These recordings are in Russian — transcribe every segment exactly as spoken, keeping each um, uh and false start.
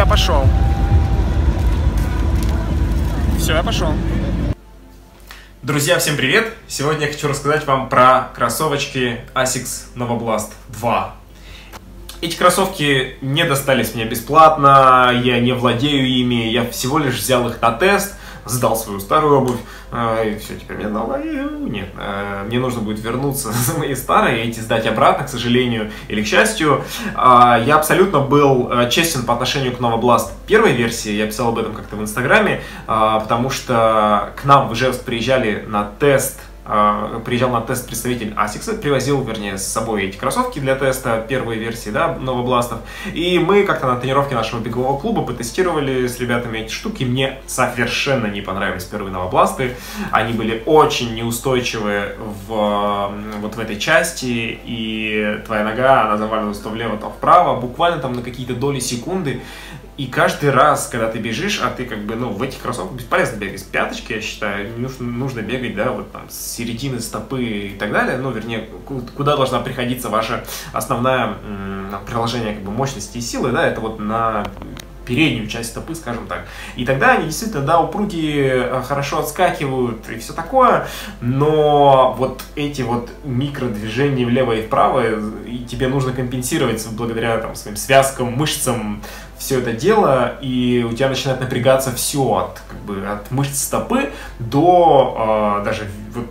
пошел. Все, я пошел. Друзья, всем привет! Сегодня я хочу рассказать вам про кроссовочки Asics Novablast два. Эти кроссовки не достались мне бесплатно, я не владею ими, я всего лишь взял их на тест, сдал свою старую обувь, и все, теперь мне дала. Нет, мне нужно будет вернуться за мои старые и эти сдать обратно, к сожалению или к счастью. Я абсолютно был честен по отношению к Novablast первой версии, я писал об этом как-то в Инстаграме, потому что к нам в Ижевск приезжали на тест. Приезжал на тест представитель Asics, привозил, вернее, с собой эти кроссовки для теста первой версии, да, Novablast'ов. И мы как-то на тренировке нашего бегового клуба потестировали с ребятами эти штуки. Мне совершенно не понравились первые Novablast'ы. Они были очень неустойчивы в, вот в этой части, и твоя нога, она заваливалась то влево, то вправо, буквально там на какие-то доли секунды. И каждый раз, когда ты бежишь, а ты как бы, ну, в этих кроссовках бесполезно бегать с пяточки, я считаю, нужно, нужно бегать, да, вот там с середины стопы и так далее, ну, вернее, куда должна приходиться ваша основная приложение, как бы, мощности и силы, да, это вот на переднюю часть стопы, скажем так. И тогда они действительно, да, упругие, хорошо отскакивают и все такое, но вот эти вот микродвижения влево и вправо, и тебе нужно компенсировать благодаря там своим связкам, мышцам, все это дело, и у тебя начинает напрягаться все от, как бы, от мышц стопы до э, даже вот,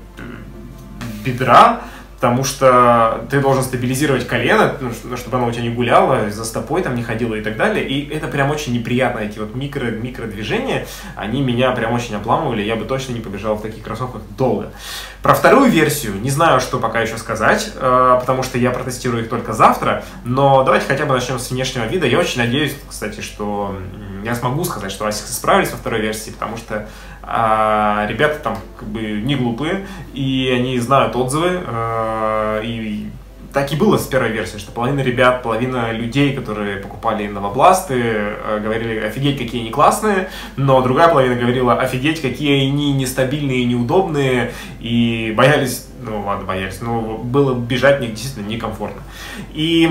бедра, потому что ты должен стабилизировать колено, чтобы оно у тебя не гуляло, за стопой там не ходило и так далее. И это прям очень неприятно, эти вот микро, микродвижения, они меня прям очень обламывали, я бы точно не побежал в таких кроссовках долго. Про вторую версию не знаю, что пока еще сказать, потому что я протестирую их только завтра, но давайте хотя бы начнем с внешнего вида. Я очень надеюсь, кстати, что я смогу сказать, что Asics справились во второй версии, потому что а, ребята там как бы не глупые, и они знают отзывы, а, и так и было с первой версией, что половина ребят, половина людей, которые покупали Novablast'ы, говорили, офигеть, какие они классные, но другая половина говорила, офигеть, какие они нестабильные и неудобные, и боялись, ну ладно, боялись, но было бежать в них действительно некомфортно. И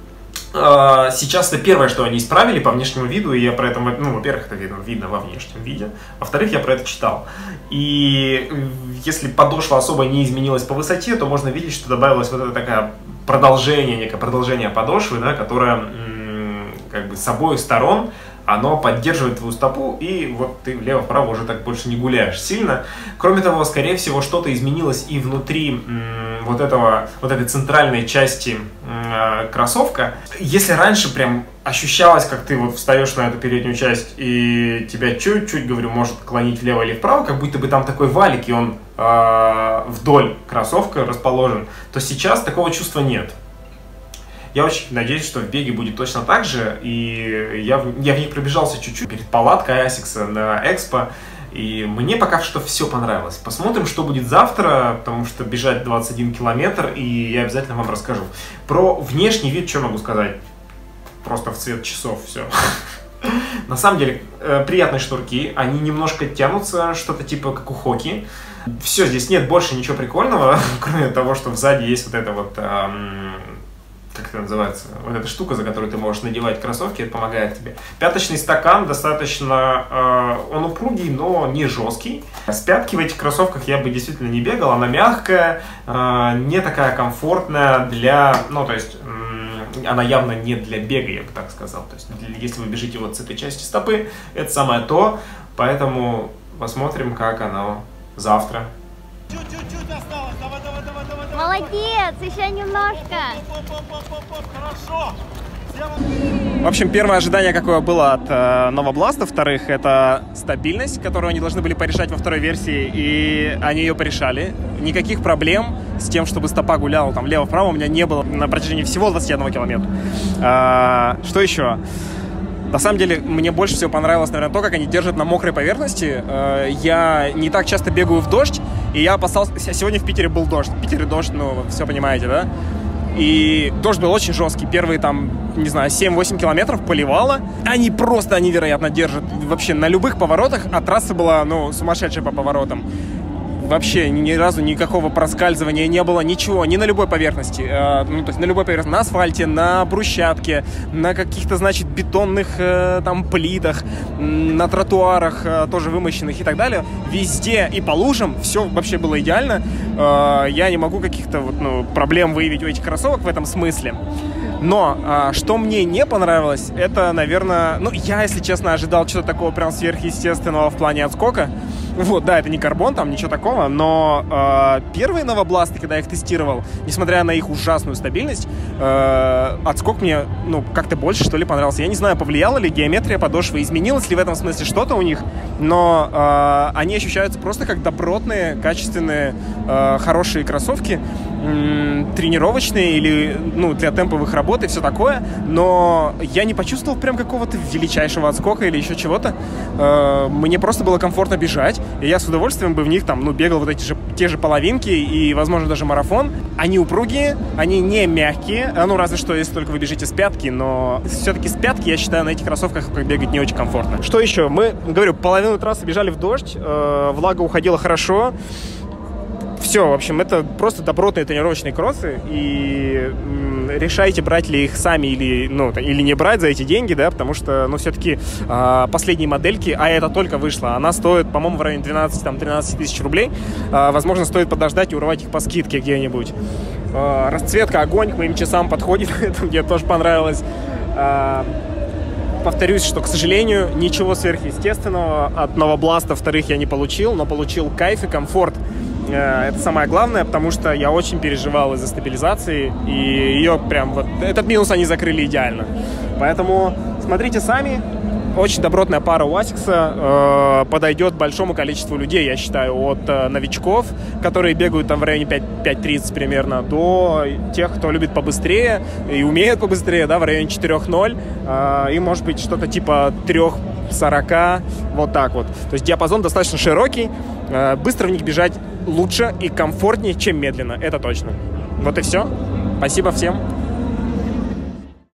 э, сейчас это первое, что они исправили по внешнему виду, и я про это, ну, во-первых, это видно, видно во внешнем виде, во-вторых, я про это читал. И если подошва особо не изменилась по высоте, то можно видеть, что добавилась вот эта такая продолжение, некое продолжение подошвы, да, которое как бы с обоих сторон оно поддерживает твою стопу, и вот ты влево-вправо уже так больше не гуляешь сильно. Кроме того, скорее всего, что-то изменилось и внутри вот этого, вот этой центральной части кроссовка. Если раньше прям ощущалось, как ты вот встаешь на эту переднюю часть, и тебя чуть-чуть, говорю, может клонить влево или вправо, как будто бы там такой валик, и он э, вдоль кроссовка расположен, то сейчас такого чувства нет. Я очень надеюсь, что в беге будет точно так же, и я в, я в ней пробежался чуть-чуть перед палаткой Asics на Экспо, и мне пока что все понравилось. Посмотрим, что будет завтра, потому что бежать двадцать один километр, и я обязательно вам расскажу. Про внешний вид что могу сказать? Просто в цвет часов все. На самом деле, приятные шнурки, они немножко тянутся, что-то типа как у Хоки. Все, здесь нет больше ничего прикольного, кроме того, что сзади есть вот это вот... Эм, как это называется, вот эта штука, за которую ты можешь надевать кроссовки, это помогает тебе. Пяточный стакан достаточно, э, он упругий, но не жесткий. С пятки в этих кроссовках я бы действительно не бегал, она мягкая, э, не такая комфортная для, ну то есть, э, она явно не для бега, я бы так сказал. То есть, для, если вы бежите вот с этой части стопы, это самое то, поэтому посмотрим, как оно завтра. Чуть-чуть осталось, давай, давай, давай, давай. Молодец, еще немножко. Хорошо. В общем, первое ожидание, какое было от э, Novablast'ов вторых, это стабильность, которую они должны были порешать во второй версии, и они ее порешали. Никаких проблем с тем, чтобы стопа гуляла там влево-вправо, у меня не было на протяжении всего двадцати одного километра. А, что еще? На самом деле, мне больше всего понравилось, наверное, то, как они держат на мокрой поверхности. Я не так часто бегаю в дождь, и я опасался... Сегодня в Питере был дождь. В Питере дождь, ну, все понимаете, да? И дождь был очень жесткий. Первые, там, не знаю, семь-восемь километров поливало. Они просто невероятно держат вообще на любых поворотах, а трасса была, ну, сумасшедшая по поворотам. вообще ни разу никакого проскальзывания не было, ничего, ни на любой поверхности. Э, ну, то есть на любой поверхности, на асфальте, на брусчатке, на каких-то, значит, бетонных э, там плитах, на тротуарах, э, тоже вымощенных и так далее. Везде и по лужам все вообще было идеально. Э, я не могу каких-то вот, ну, проблем выявить у этих кроссовок в этом смысле. Но а, что мне не понравилось, это, наверное... Ну, я, если честно, ожидал чего-то такого прям сверхъестественного в плане отскока. Вот, да, это не карбон, там ничего такого, но э, первые новобласты, когда я их тестировал, несмотря на их ужасную стабильность, э, отскок мне, ну, как-то больше, что ли, понравился. Я не знаю, повлияла ли геометрия подошвы, изменилось ли в этом смысле что-то у них, но э, они ощущаются просто как добротные, качественные, э, хорошие кроссовки, м- тренировочные или, ну, для темповых работ и все такое, но я не почувствовал прям какого-то величайшего отскока или еще чего-то. Э, мне просто было комфортно бежать. И я с удовольствием бы в них там, ну, бегал вот эти же, те же половинки и, возможно, даже марафон. Они упругие, они не мягкие, ну, разве что, если только вы бежите с пятки, но все-таки с пятки, я считаю, на этих кроссовках бегать не очень комфортно. Что еще? Мы, говорю, половину трассы бежали в дождь, э, влага уходила хорошо. Все, в общем, это просто добротные тренировочные кроссы, и м, решайте, брать ли их сами или, ну, или не брать за эти деньги, да, потому что, ну, все-таки э, последние модельки, а это только вышло, она стоит, по-моему, в районе двенадцать-тринадцать тысяч рублей, э, возможно, стоит подождать и урвать их по скидке где-нибудь. Э, расцветка огонь к моим часам подходит, это мне тоже понравилось. Э, Повторюсь, что, к сожалению, ничего сверхъестественного от новобласта вторых я не получил, но получил кайф и комфорт. Это самое главное, потому что я очень переживал из-за стабилизации, и ее прям вот, этот минус они закрыли идеально. Поэтому смотрите сами. Очень добротная пара у Asics, э, подойдет большому количеству людей, я считаю, от э, новичков, которые бегают там в районе пять тридцать примерно, до тех, кто любит побыстрее и умеет побыстрее, да, в районе четыре ноль, э, и может быть что-то типа три сорок, вот так вот. То есть диапазон достаточно широкий, э, быстро в них бежать лучше и комфортнее, чем медленно, это точно. Вот и все. Спасибо всем.